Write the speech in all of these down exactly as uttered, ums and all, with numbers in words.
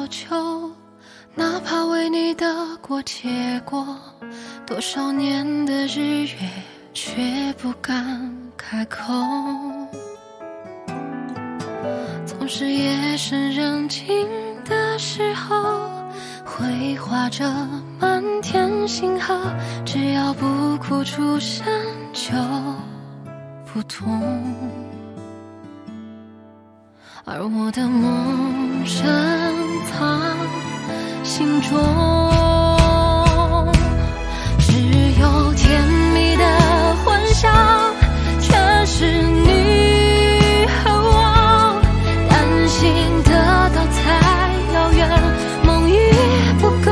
求，哪怕为你得过且过，多少年的日月却不敢开口。总是夜深人静的时候，绘画着满天星河，只要不哭出声就不痛。而我的梦深藏心中，只有甜蜜的幻想，全是你和我，担心得到太遥远，梦已不够，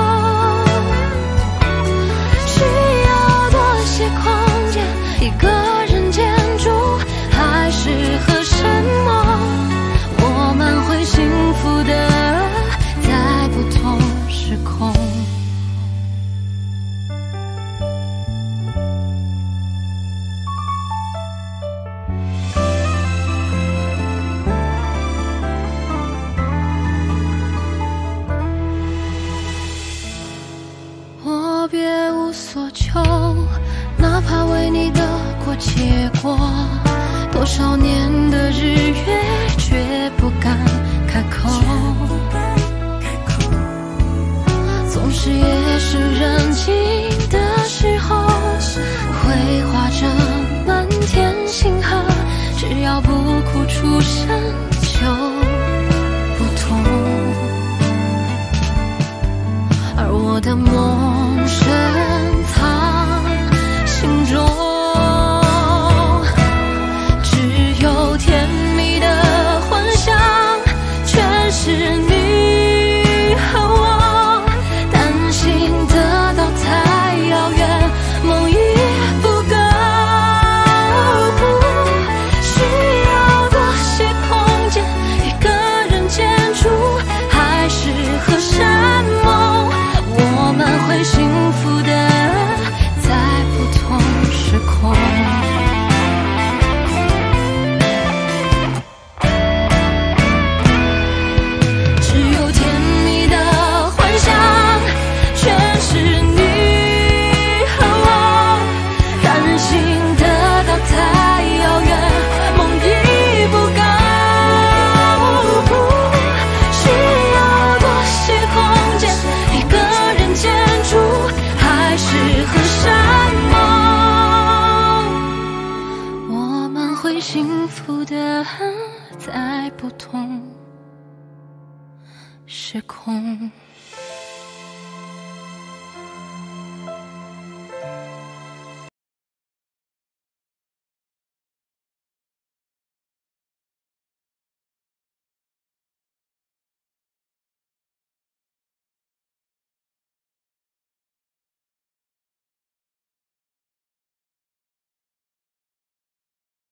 需要多些空间，一个人建筑，还是和什么我们会幸福的在不同时空。我别无所求，哪怕为你得过且过，多少年的日月却不敢开口。总是夜深人静的时候，绘画着满天星河，只要不哭出声就不痛。而我的梦深藏心中，只有甜蜜的幻想，全是你和我，担心得到太遥远，梦已不够，需要多些空间，一个人建筑，还是和山盟，我们会幸福的在不同时空。只有甜蜜的幻想，全是你和我，担心得到太遥远，梦已不够，需要多些空间，一个人建筑，还是和山盟，我们会幸福的在不同时空。